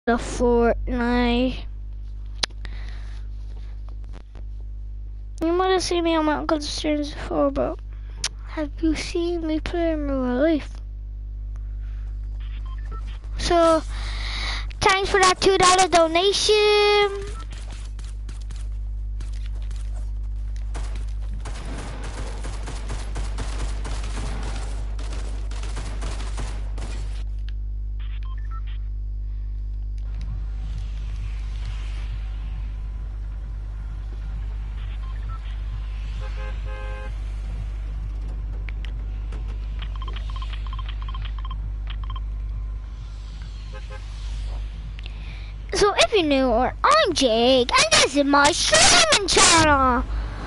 The Fortnite. You might have seen me on my uncle's streams before, but have you seen me play in real life? So, thanks for that $2 donation. So if you're new, I'm Jake, and this is my streaming channel.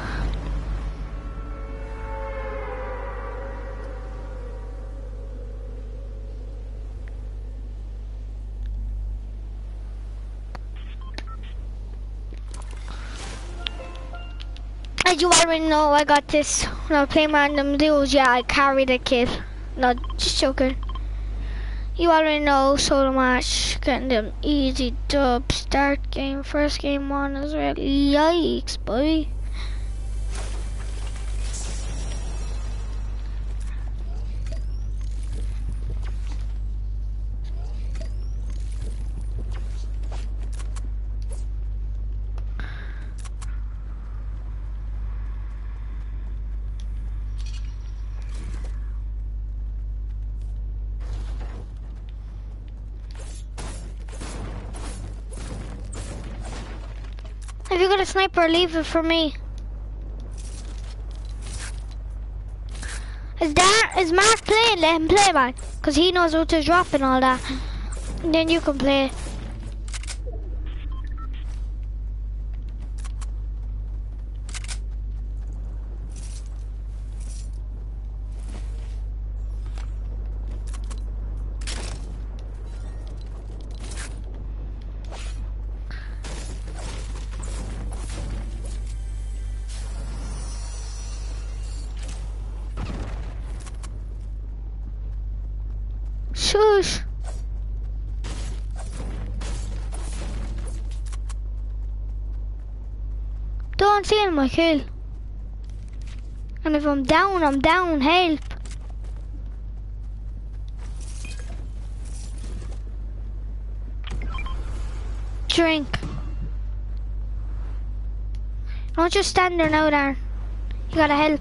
As you already know, I got this when I play random duels. Yeah, I carried a kid. No, just joking. You already know solo match, getting them easy dub, start game, first game on as well. Yikes, boy. If you got a sniper, leave it for me. Is Mark playing? Let him play, man. Because he knows what to drop and all that. And then you can play. Shush. Don't steal my kill. And if I'm down, help. Drink. Don't just stand there now, Darren. You gotta help.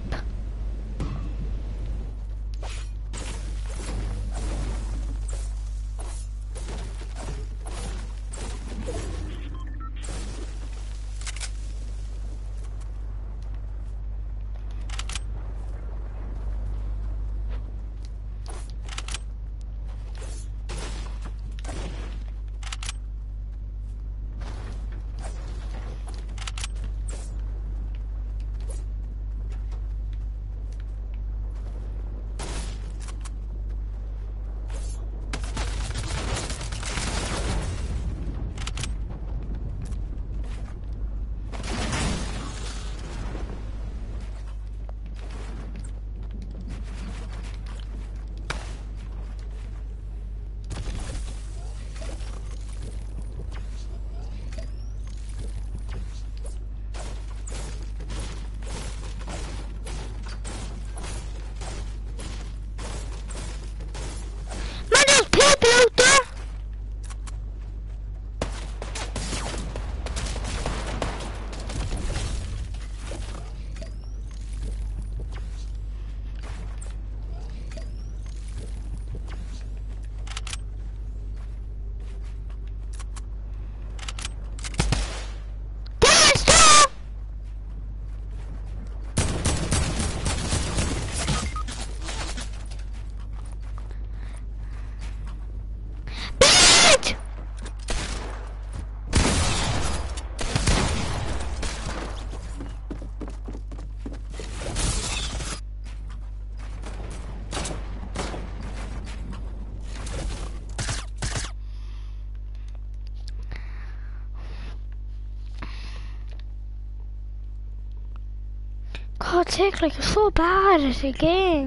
God, Tick, like, you're so bad at the game.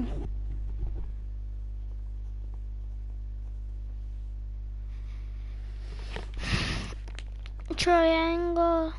triangle.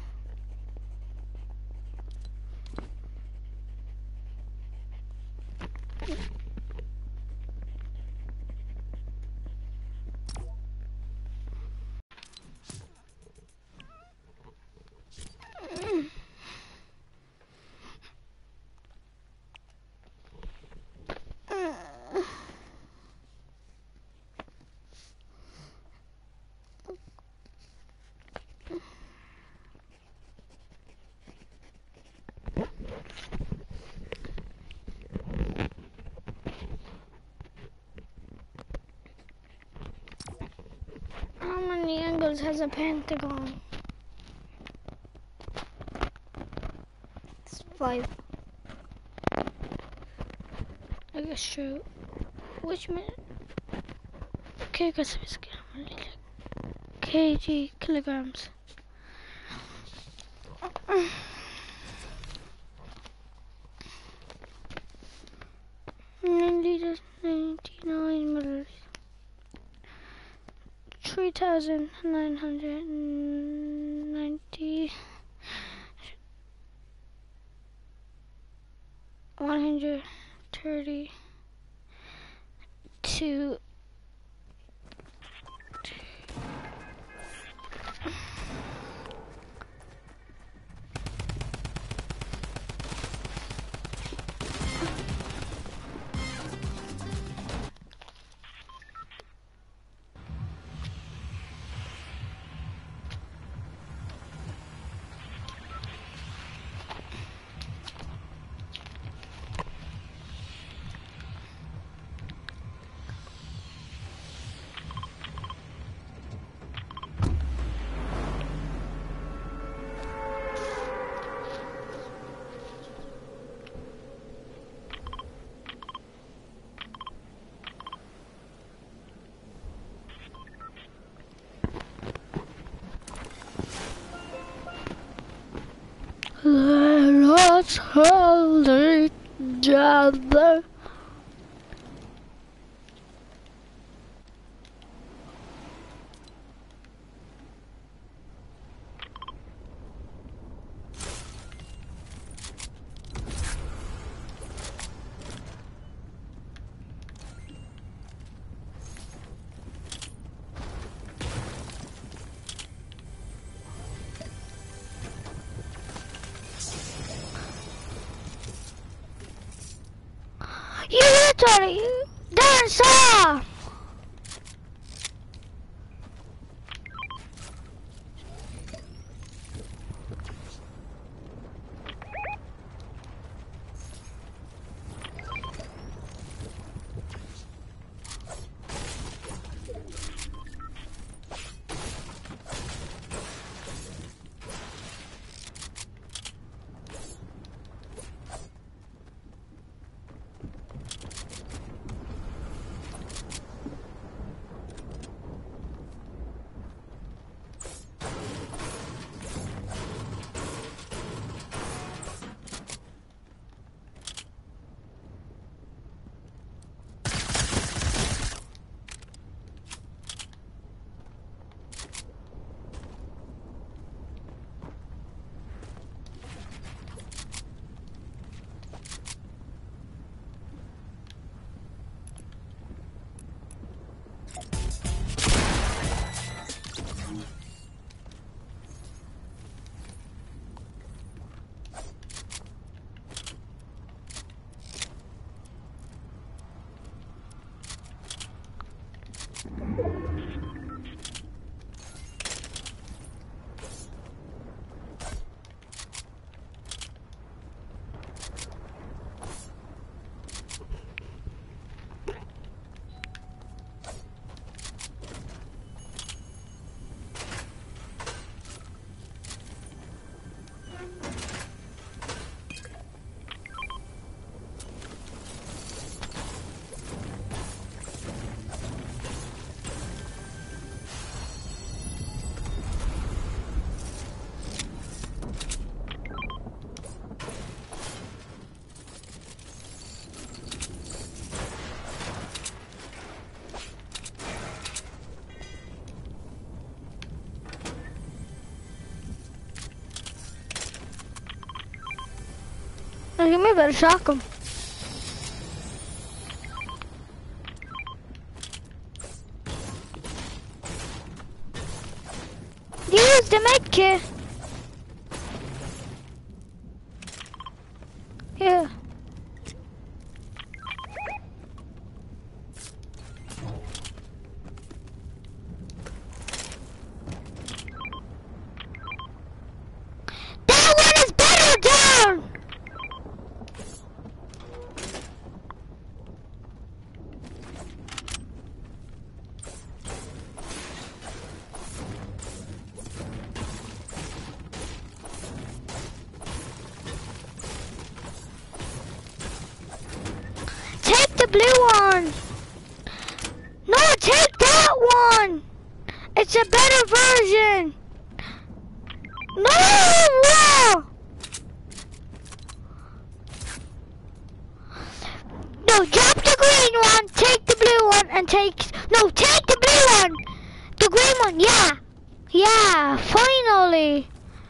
How many angles has a pentagon? It's 5. I guess true. Which minute? Okay, because it's kg, kilograms. Liters, 99 milliliters. 3,990. 132. Let us hold each other. You literally dancer! give me a better shock him. Use the med kit. Yeah. That one is better down. Take the blue one. No, take that one. It's a better version. No! No, drop the green one, take the blue one, and take the blue one. The green one, yeah. Yeah, finally.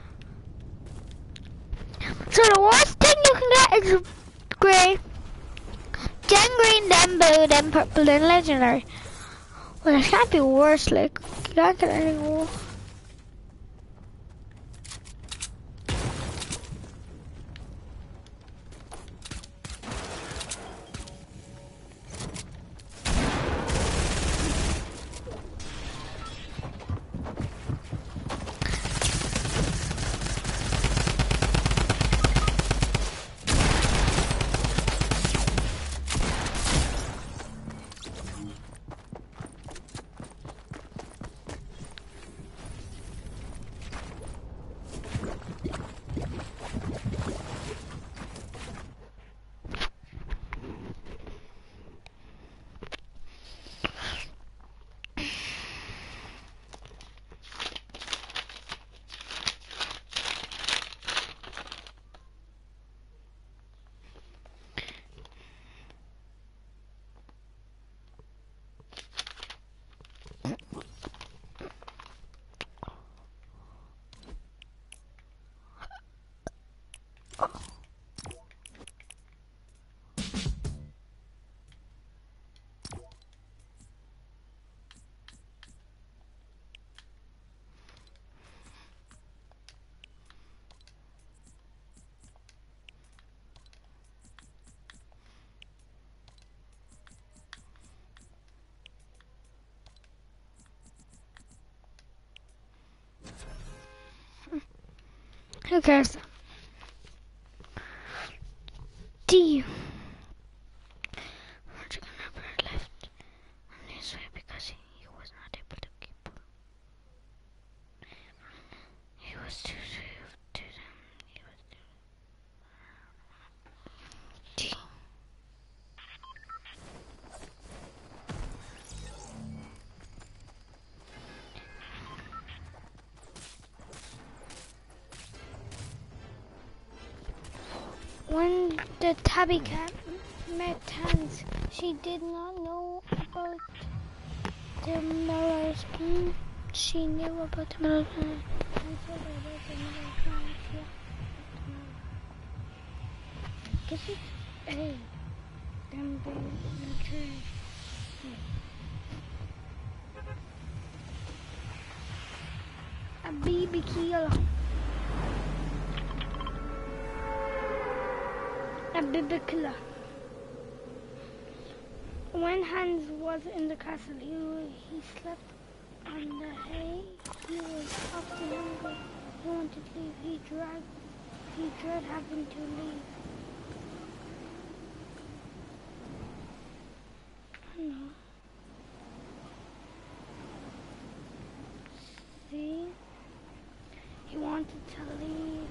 So the worst thing you can get is gray. Then green, then blue, then purple, then legendary. Well, it can't be worse, like, you can't get any more. Who cares? D. Roger never left on his way because he was not able to keep. He was too swift to them. He was too. D. When the tabby cat met Hans, she did not know about the Miller spoon. She knew about the Miller spoon. And told her about the Miller spoon. Guess it's A. Then B. Then tree. A baby killer. A baby killer. When Hans was in the castle, he slept on the hay. He was often hungry. He wanted to leave. He dread having to leave. I know. See? He wanted to leave.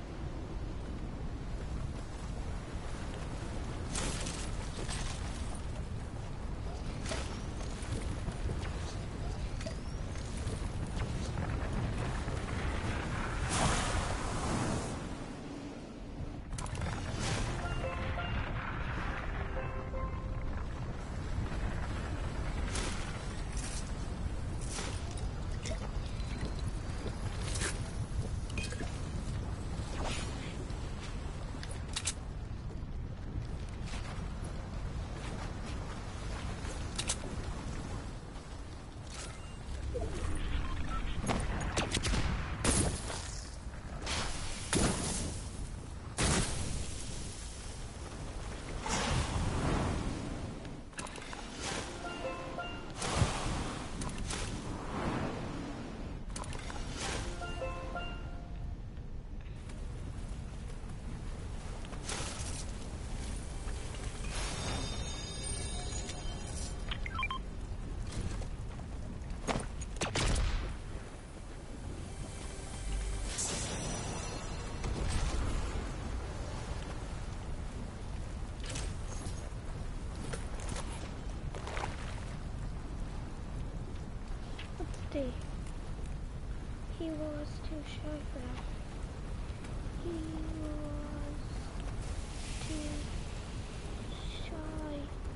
see. He was too shy for that. He was too shy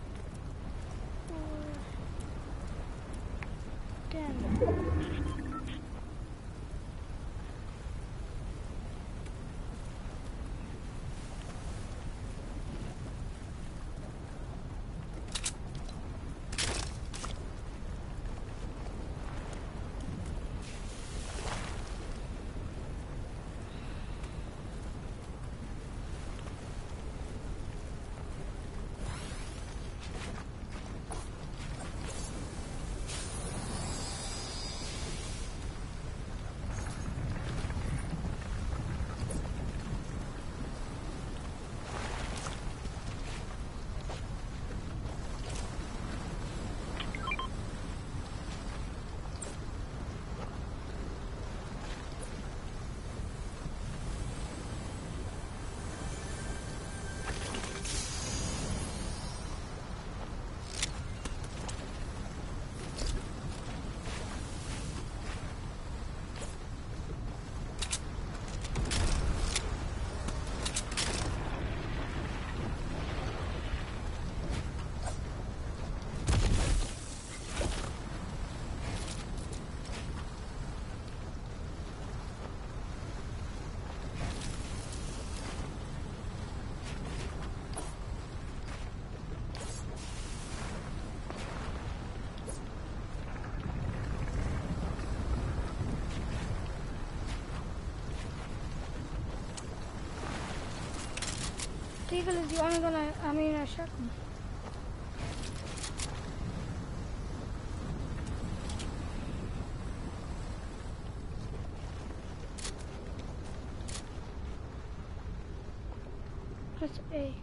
for them. Eagle is the only one I shot him. Press A.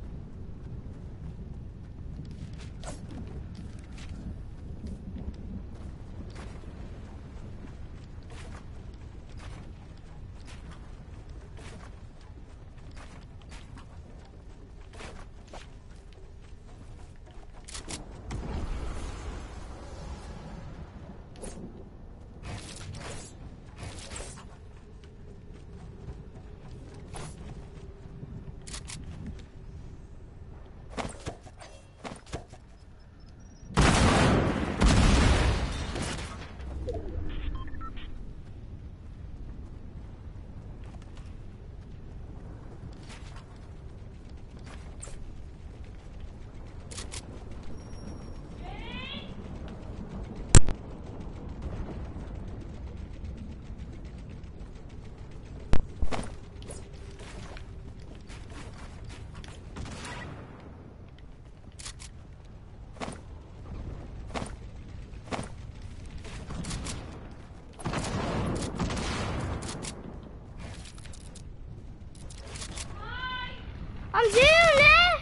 I'm doing it!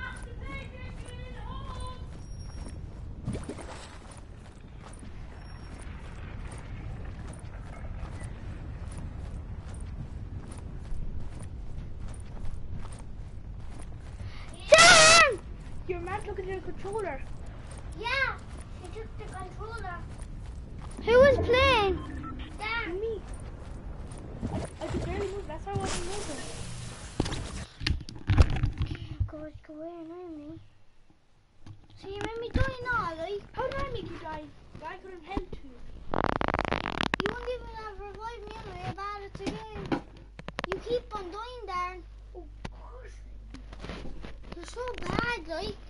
Sam! Your man took the controller. Yeah, he took the controller. Who was playing? Sam. Me. I could barely move. That's why I wasn't moving. God, go away and annoy me. So you made me die now, like? How did I make you die? I couldn't help you. You won't even have revived me anyway, how bad it's again. You keep on dying, Darren. Oh, of course. You're so bad, like.